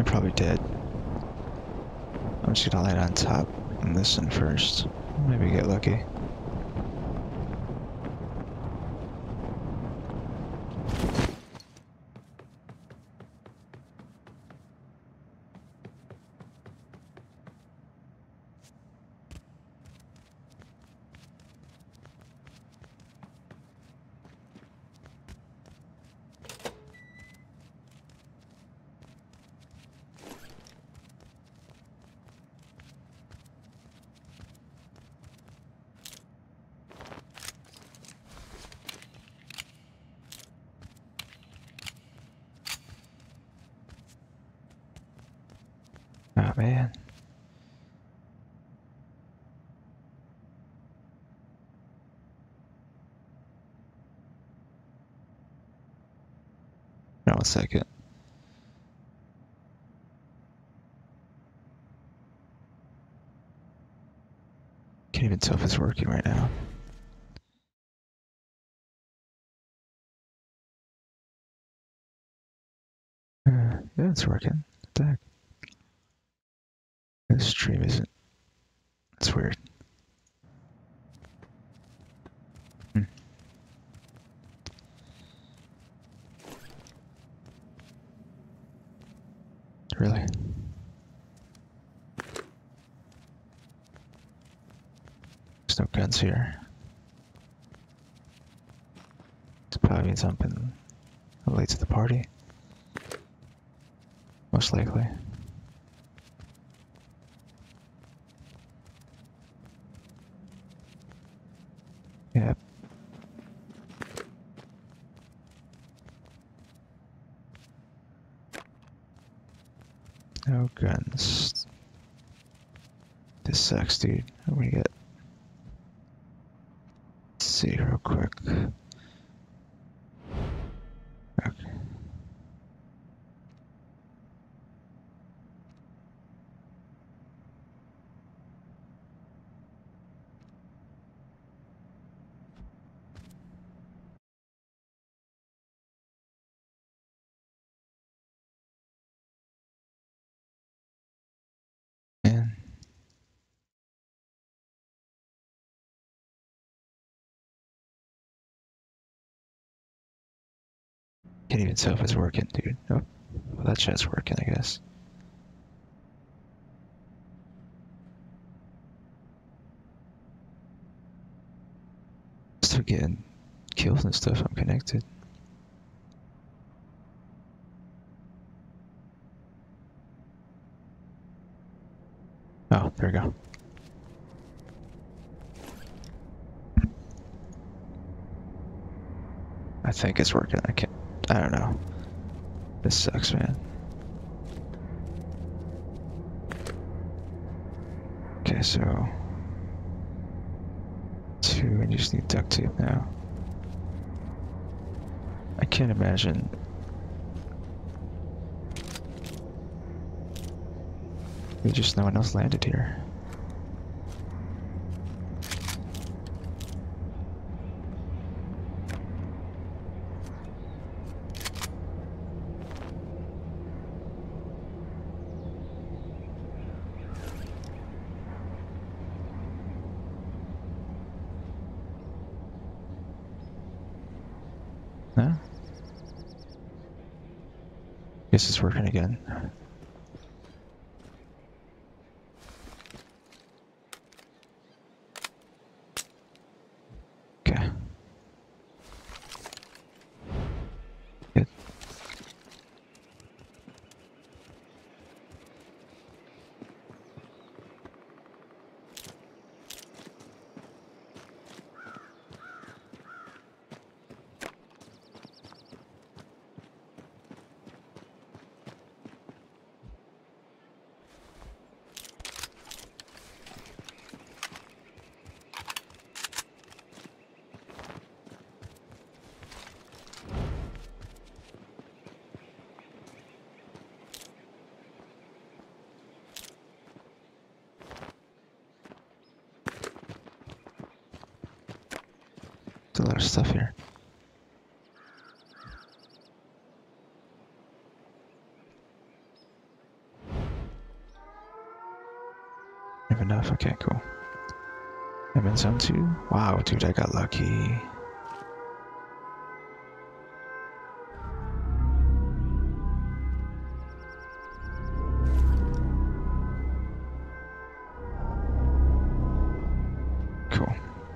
probably dead. I'm just gonna land on top and listen first. Maybe get lucky. Oh man. No, 1 second. Can't even tell if it's working right now. Yeah, it's working. What the heck? This stream isn't. It's weird. Hmm. Really? There's no guns here. This probably means I'm been late to the party. Most likely. Yeah. No guns. This sucks, dude. I'm gonna get. Let's see real quick. Okay. Man. Can't even tell if it's working, dude. Oh, well, that chat's working, I guess. Still getting kills and stuff. I'm connected. Oh, there we go. I think it's working. I don't know. This sucks, man. Okay, so 2, I just need duct tape now. I can't imagine. Just no one else landed here. Huh? Guess it's working again. Okay. Good. There's a lot of stuff here. Have enough? Okay, cool. I'm in zone 2? Wow, dude, I got lucky. Cool.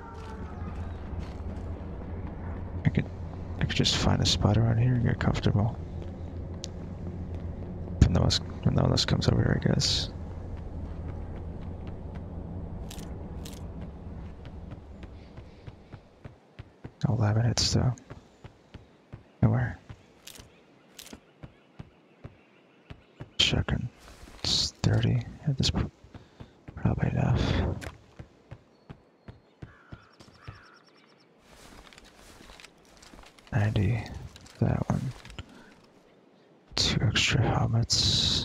I could just find a spot around here and get comfortable. If no one else comes over here, I guess. No laminates though. Nowhere. Shotgun. It's 30. Yeah, this probably enough. That one. 2 extra helmets.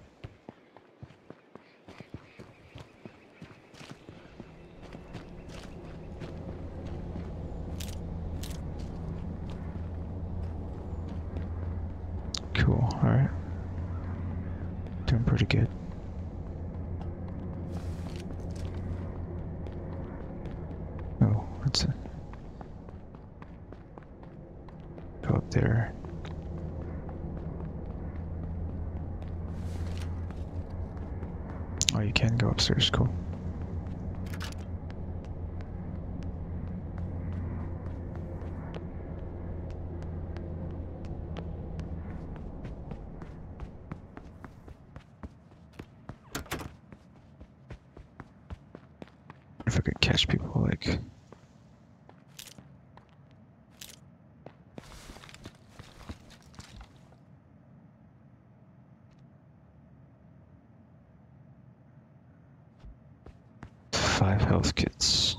Cool, alright. Doing pretty good. Oh, what's it? Go up there. Oh, you can go upstairs, cool. If I could catch people like... Five health kits.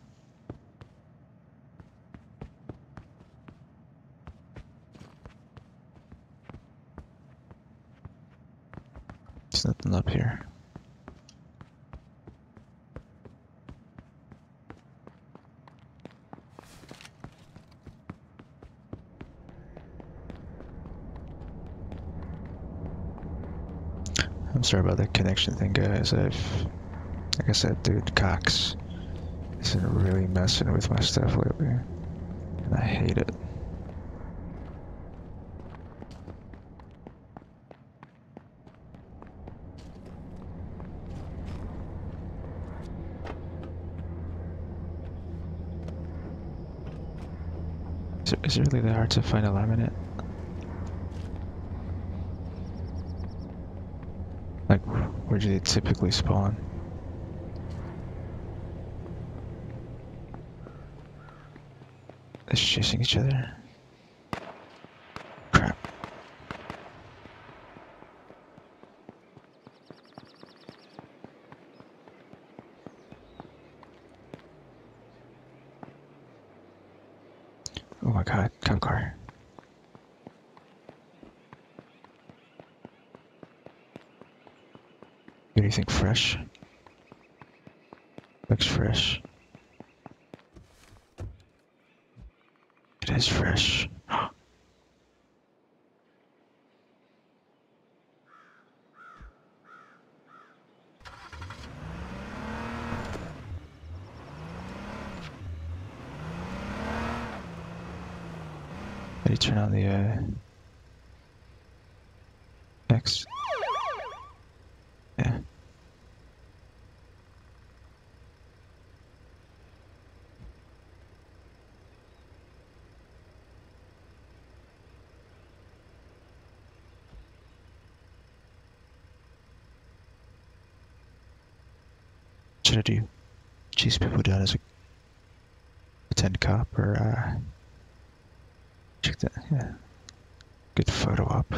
There's nothing up here. I'm sorry about that connection thing, guys. Like I said, dude, Cox isn't really messing with my stuff lately, and I hate it. Is it really that hard to find a laminate? Like, where do they typically spawn? They're chasing each other. Crap. Oh my god, cop car. Anything fresh? Looks fresh. It is fresh. Did he turn on the X? Yeah. Should I do? Chase people down as a pretend cop or check that? Yeah. Good photo op.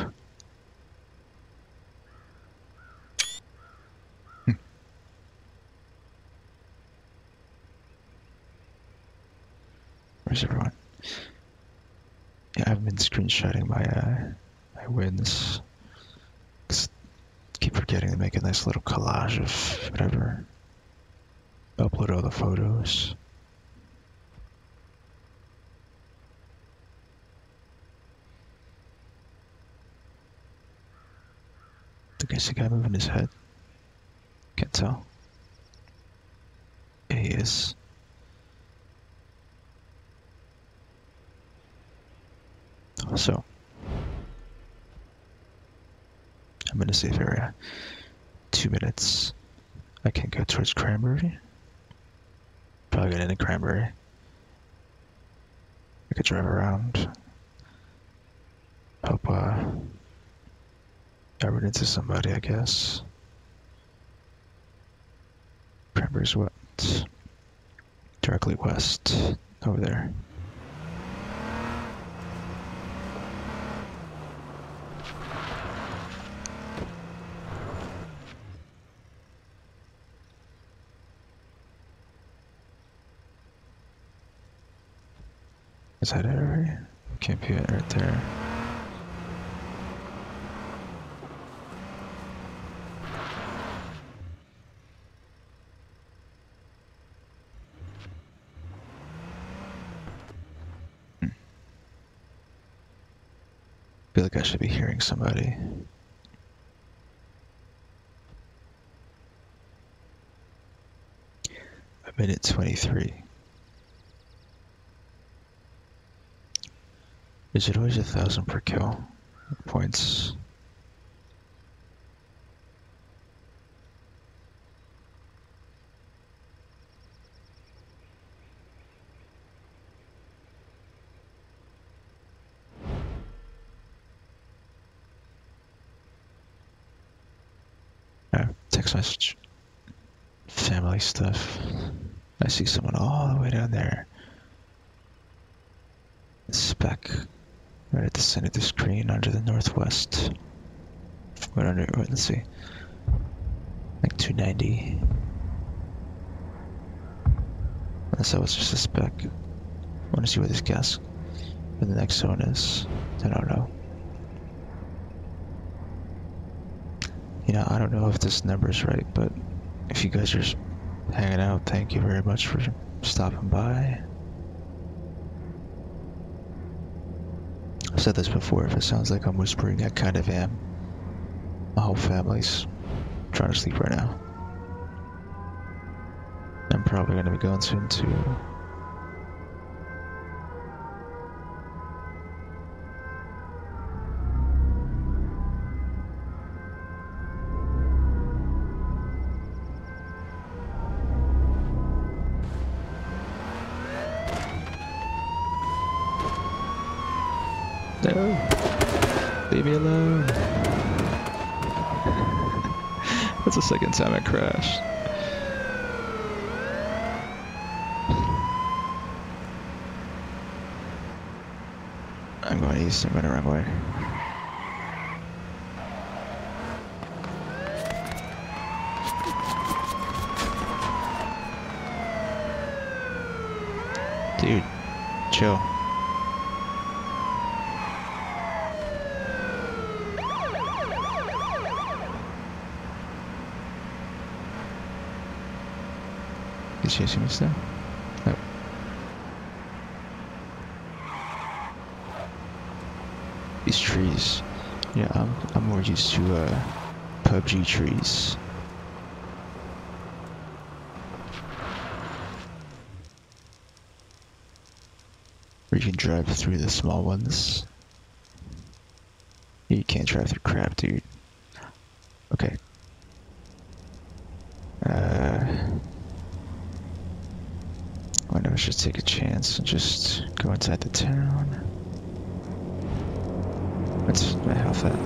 Where's everyone? Yeah, I've been screenshotting my wins. Just keep forgetting to make a nice little collage of whatever. Upload all the photos. I think I see a guy moving his head. Can't tell. is. So, I'm in a safe area. 2 minutes. I can go towards Cranberry. Probably get into Cranberry. I could drive around. Hope I run into somebody, I guess. Cranberry's what? Directly west. Over there. Is that it already? Can't be it right there. Feel like I should be hearing somebody. A minute 23. Is it always 1,000 per kill? Points. Text message. Family stuff. I see someone all the way down there. Spec. Right at the center of the screen under the northwest. Right under, let's see. Like 290. Unless that was just a spec. I want to see where this gas in the next zone is. I don't know. You know, I don't know if this number is right, but if you guys are hanging out, thank you very much for stopping by. I've said this before, if it sounds like I'm whispering, I kind of am. My whole family's trying to sleep right now. I'm probably going to be going soon too. No! Leave me alone! That's the second time I crashed. I'm going east, I'm going the wrong way. Dude, chill. He's chasing me still? No. These trees. Yeah, I'm more used to PUBG trees. Where you can drive through the small ones. You can't drive through crap, dude. Okay. I know I should take a chance and just go inside the town. What's my health at?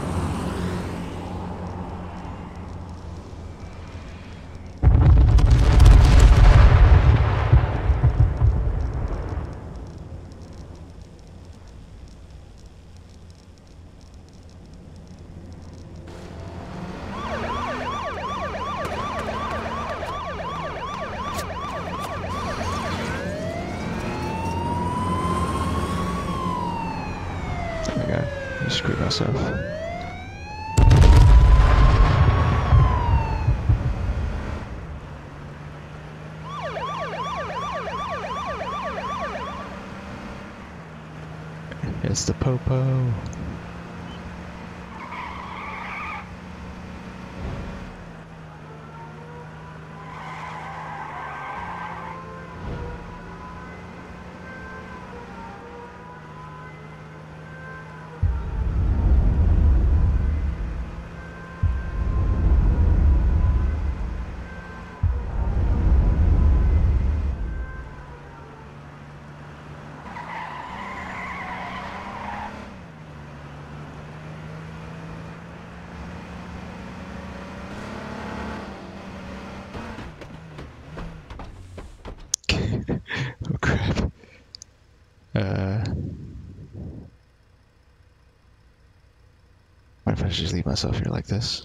I screwed myself. It's the Popo. should just leave myself here like this.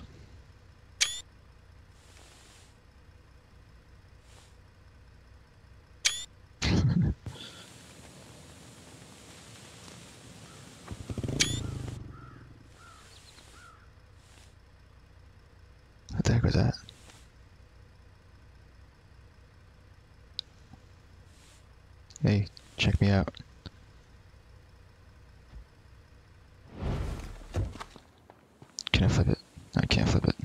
What the heck was that? Hey, check me out. Can I flip it? I can't flip it.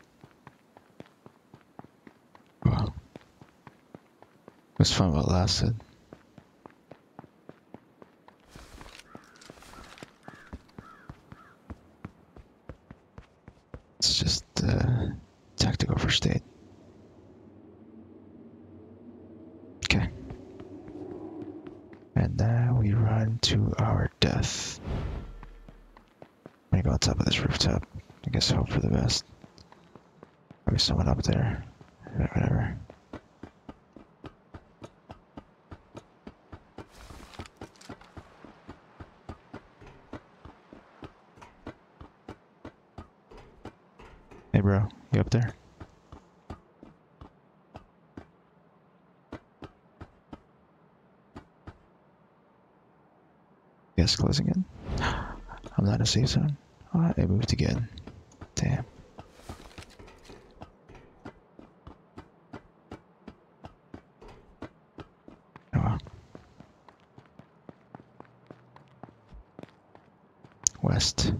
Wow. It was fun while it lasted. It's just tactical first aid. Okay. And now we run to our death. I'm gonna go on top of this rooftop. I guess hope for the best. Maybe someone up there. Whatever. Hey bro, you up there? Yes, closing in. I'm not in a safe zone. Oh, it moved again. Damn. Oh well. West.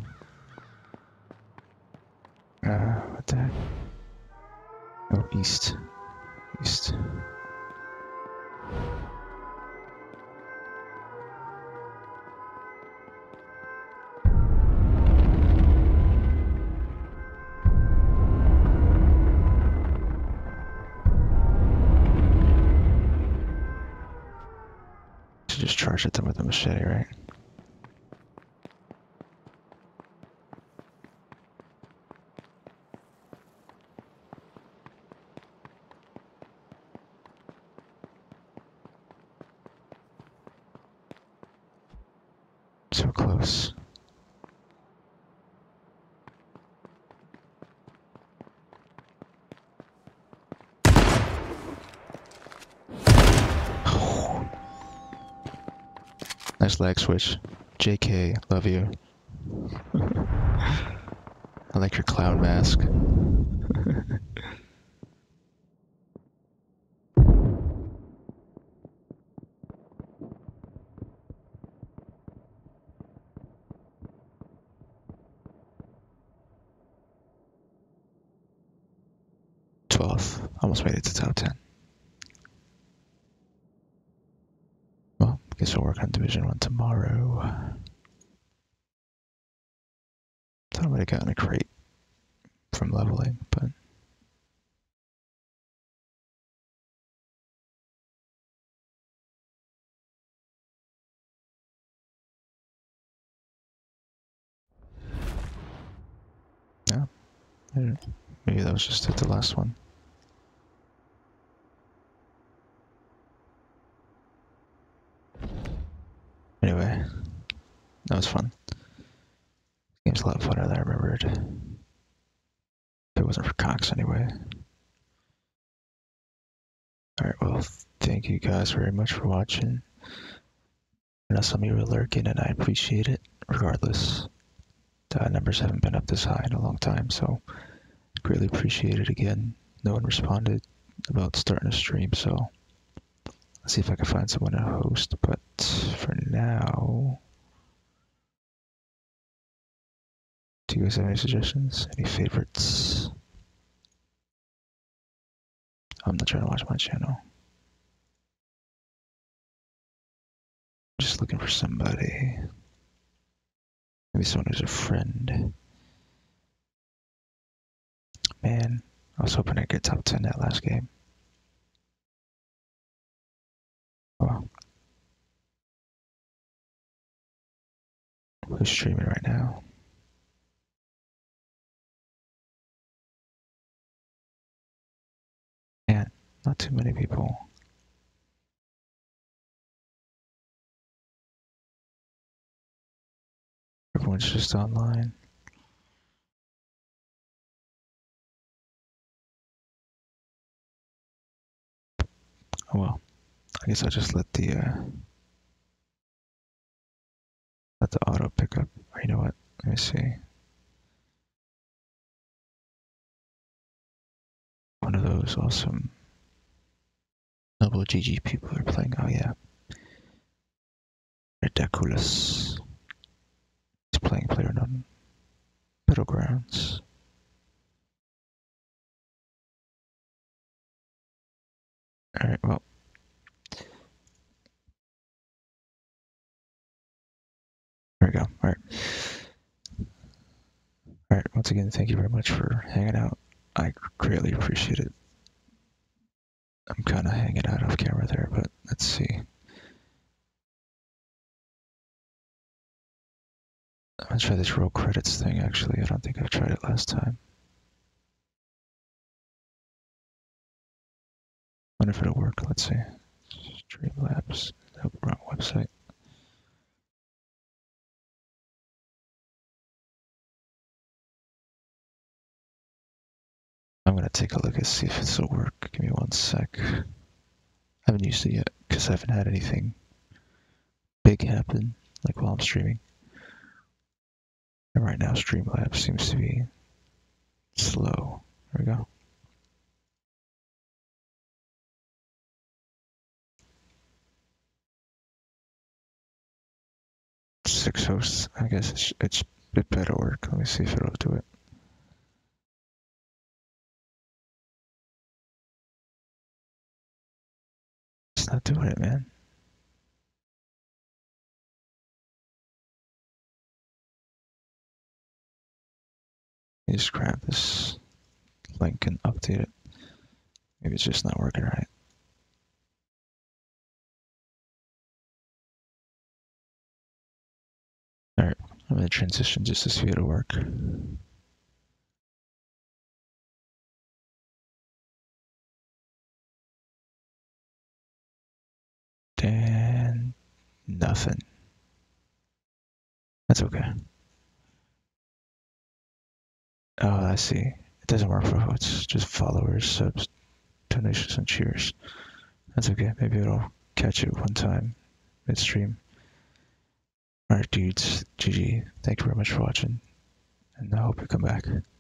What the heck? Oh, east. East. Should just charge at them with a machete, right? So close. Nice lag switch. JK, love you. I like your clown mask. 12th. Almost made it to top 10. Well, guess we'll work on Division 1 tomorrow. Thought I would have gotten a crate from leveling, but yeah, maybe that was just the last one. Anyway, that was fun. Game's a lot funner than I remembered. If it wasn't for Cox anyway. Alright, well, thank you guys very much for watching. I know some of you were lurking, and I appreciate it, regardless. Numbers haven't been up this high in a long time, so greatly appreciate it again. No one responded about starting a stream, so let's see if I can find someone to host, but for now, do you guys have any suggestions? Any favorites? I'm not trying to watch my channel. Just looking for somebody. Maybe someone who's a friend. Man, I was hoping I'd get top 10 that last game. Oh well. Who's streaming right now? Man, not too many people. Everyone's just online. Oh well. I guess I'll just let the auto pick up. Or you know what? Let me see. One of those awesome double GG people are playing. Oh yeah. Ridiculous. He's playing PlayerUnknown Battlegrounds. Alright, well. There we go. Alright. Alright, once again, thank you very much for hanging out. I greatly appreciate it. I'm kind of hanging out off camera there, but let's see. I'm gonna try this roll credits thing, actually. I don't think I've tried it last time. Wonder if it'll work. Let's see. Streamlabs. Nope, wrong website. I'm gonna take a look and see if this will work. Give me 1 sec. I haven't used it yet because I haven't had anything big happen like while I'm streaming. And right now Streamlabs seems to be slow. There we go. Six hosts. I guess it better work. Let me see if it'll do it. It's not doing it, man. You just grab this link and update it. Maybe it's just not working right. Alright, I'm gonna transition just to see it'll work. And nothing. That's okay. Oh, I see. It doesn't work for votes, just followers, subs, donations, and cheers. That's okay. Maybe it'll catch it one time midstream. Alright, dudes. GG. Thank you very much for watching, and I hope you come back.